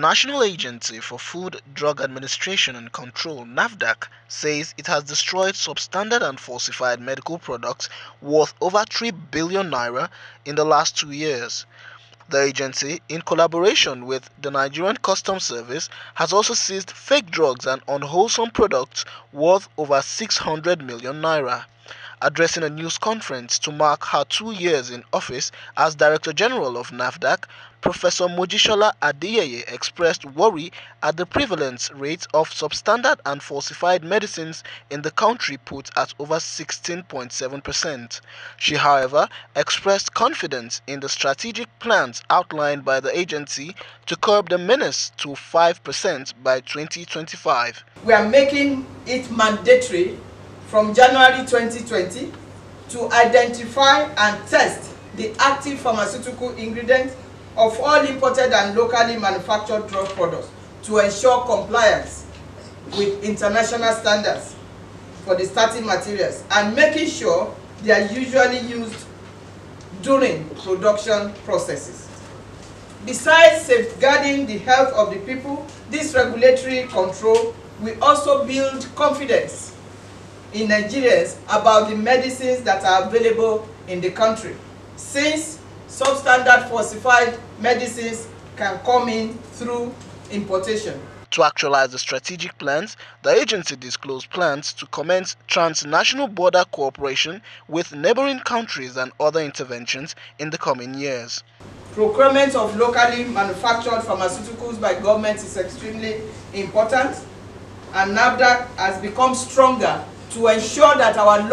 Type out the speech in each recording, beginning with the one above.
The National Agency for Food, Drug Administration and Control (NAFDAC) says it has destroyed substandard and falsified medical products worth over 3 billion naira in the last 2 years. The agency, in collaboration with the Nigerian Customs Service, has also seized fake drugs and unwholesome products worth over 600 million naira. Addressing a news conference to mark her 2 years in office as Director General of NAFDAC, Professor Mojisola Adeyeye expressed worry at the prevalence rate of substandard and falsified medicines in the country, put at over 16.7%. She, however, expressed confidence in the strategic plans outlined by the agency to curb the menace to 5% by 2025. We are making it mandatory from January 2020 to identify and test the active pharmaceutical ingredients of all imported and locally manufactured drug products to ensure compliance with international standards for the starting materials and making sure they are usually used during production processes. Besides safeguarding the health of the people, this regulatory control will also build confidence in Nigerians about the medicines that are available in the country, since substandard falsified medicines can come in through importation. To actualize the strategic plans, the agency disclosed plans to commence transnational border cooperation with neighboring countries and other interventions in the coming years. Procurement of locally manufactured pharmaceuticals by government is extremely important, and NAFDAC has become stronger to ensure that our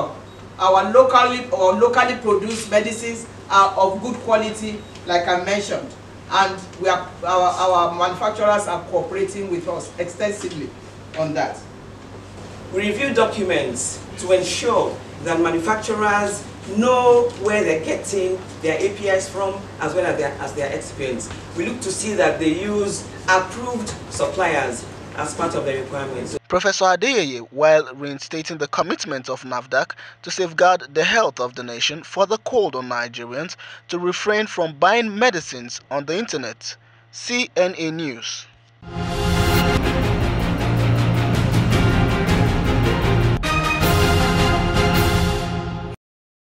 locally produced medicines are of good quality, like I mentioned, and our manufacturers are cooperating with us extensively on that. We review documents to ensure that manufacturers know where they're getting their APIs from, as well as their excipients. We look to see that they use approved suppliers as part of the requirements. Professor Adeyeye, while reinstating the commitment of NAFDAC to safeguard the health of the nation, further called on Nigerians to refrain from buying medicines on the internet. CNA News.